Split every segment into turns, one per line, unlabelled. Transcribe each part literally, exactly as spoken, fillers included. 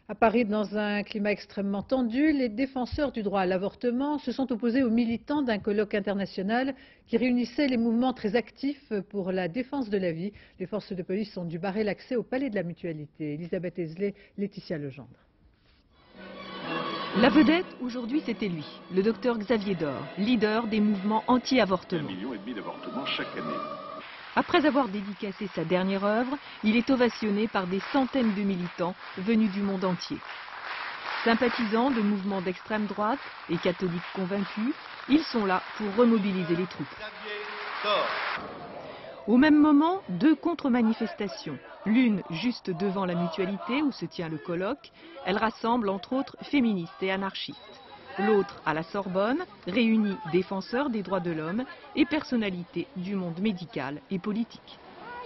À Paris, dans un climat extrêmement tendu, les défenseurs du droit à l'avortement se sont opposés aux militants d'un colloque international qui réunissait les mouvements très actifs pour la défense de la vie. Les forces de police ont dû barrer l'accès au palais de la Mutualité. Elisabeth Esley, Laetitia Legendre.
La vedette, aujourd'hui, c'était lui, le docteur Xavier Dor, leader des mouvements anti-avortement.
Un million et demi d'avortements chaque année.
Après avoir dédicacé sa dernière œuvre, il est ovationné par des centaines de militants venus du monde entier. Sympathisants de mouvements d'extrême droite et catholiques convaincus, ils sont là pour remobiliser les troupes. Au même moment, deux contre-manifestations. L'une juste devant la Mutualité où se tient le colloque. Elle rassemble entre autres féministes et anarchistes. L'autre à la Sorbonne réunit défenseurs des droits de l'homme et personnalités du monde médical et politique.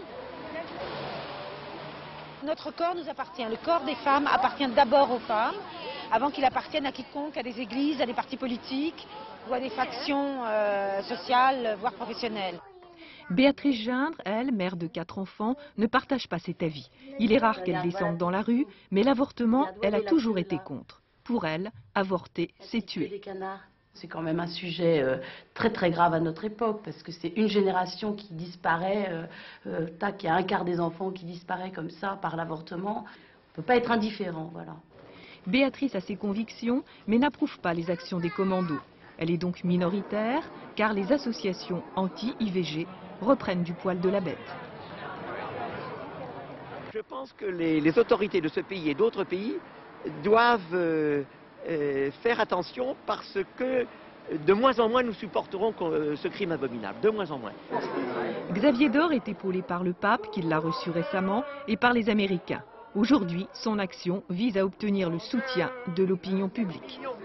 Notre corps nous appartient. Le corps des femmes appartient d'abord aux femmes, avant qu'il appartienne à quiconque, à des églises, à des partis politiques ou à des factions euh, sociales, voire professionnelles.
Béatrice Gindre, elle, mère de quatre enfants, ne partage pas cet avis. Il est rare qu'elle descende dans la rue, mais l'avortement, elle a toujours été contre. Pour elle, avorter, c'est tuer.
C'est quand même un sujet euh, très très grave à notre époque, parce que c'est une génération qui disparaît, euh, euh, tac, il y a un quart des enfants qui disparaît comme ça par l'avortement. On ne peut pas être indifférent, voilà.
Béatrice a ses convictions, mais n'approuve pas les actions des commandos. Elle est donc minoritaire, car les associations anti-I V G reprennent du poil de la bête.
Je pense que les, les autorités de ce pays et d'autres pays doivent euh, euh, faire attention parce que de moins en moins nous supporterons ce crime abominable, de moins en moins.
Xavier Dor est épaulé par le pape, qui l'a reçu récemment, et par les Américains. Aujourd'hui, son action vise à obtenir le soutien de l'opinion publique.